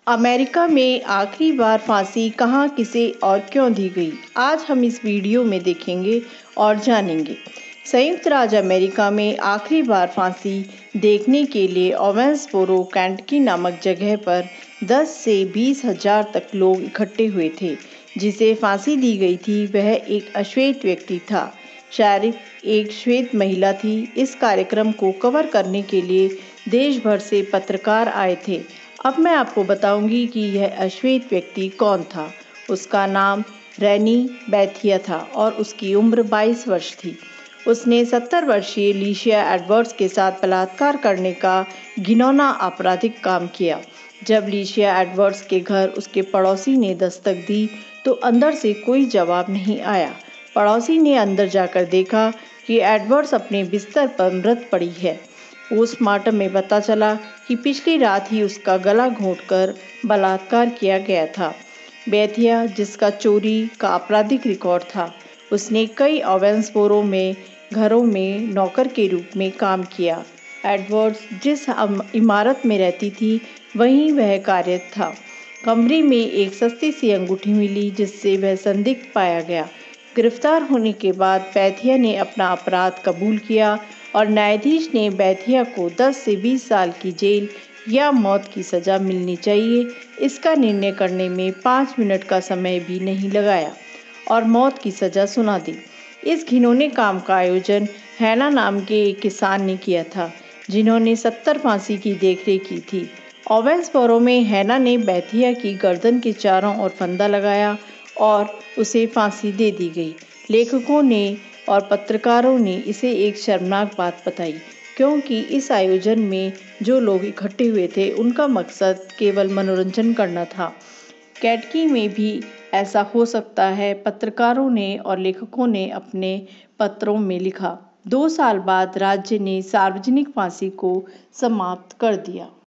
America में आखिरी बार फांसी कहाँ, किसे और क्यों दी गई, आज हम इस वीडियो में देखेंगे और जानेंगे। संयुक्त राज्य अमेरिका में आखिरी बार फांसी देखने के लिए ओवेंसबोरो, केंटकी नामक जगह पर 10 से 20 हजार तक लोग इकट्ठे हुए थे। जिसे फांसी दी गई थी वह एक अश्वेत व्यक्ति था, शायद एक श्वेत महिला थी। इस कार्यक्रम को कवर करने के लिए देश भर से पत्रकार आए थे। अब मैं आपको बताऊंगी कि यह अश्वेत व्यक्ति कौन था। उसका नाम रैनी बैथिया था और उसकी उम्र 22 वर्ष थी। उसने 70 वर्षीय लिशिया एडवर्ड्स के साथ बलात्कार करने का घिनौना आपराधिक काम किया। जब लिशिया एडवर्ड्स के घर उसके पड़ोसी ने दस्तक दी तो अंदर से कोई जवाब नहीं आया। पड़ोसी ने अंदर जाकर देखा कि एडवर्ड्स अपने बिस्तर पर मृत पड़ी है। पोस्टमार्टम में पता चला कि पिछली रात ही उसका गला घोंटकर बलात्कार किया गया था। बैथिया, जिसका चोरी का आपराधिक रिकॉर्ड था, उसने कई ओवेंसबोरो में घरों में नौकर के रूप में काम किया। एडवर्ड्स जिस इमारत में रहती थी वहीं वह कार्यरत था। कमरे में एक सस्ती सी अंगूठी मिली जिससे वह संदिग्ध पाया गया। गिरफ्तार होने के बाद बैथिया ने अपना अपराध कबूल किया और न्यायाधीश ने बैथिया को 10 से 20 साल की जेल या मौत की सज़ा मिलनी चाहिए, इसका निर्णय करने में 5 मिनट का समय भी नहीं लगाया और मौत की सज़ा सुना दी। इस घिनौने काम का आयोजन हैना नाम के एक किसान ने किया था, जिन्होंने 70 फांसी की देखरेख की थी। ओवेंसबोरो में हैना ने बैथिया की गर्दन के चारों ओर फंदा लगाया और उसे फांसी दे दी गई। लेखकों ने और पत्रकारों ने इसे एक शर्मनाक बात बताई, क्योंकि इस आयोजन में जो लोग इकट्ठे हुए थे उनका मकसद केवल मनोरंजन करना था। केंटकी में भी ऐसा हो सकता है, पत्रकारों ने और लेखकों ने अपने पत्रों में लिखा। 2 साल बाद राज्य ने सार्वजनिक फांसी को समाप्त कर दिया।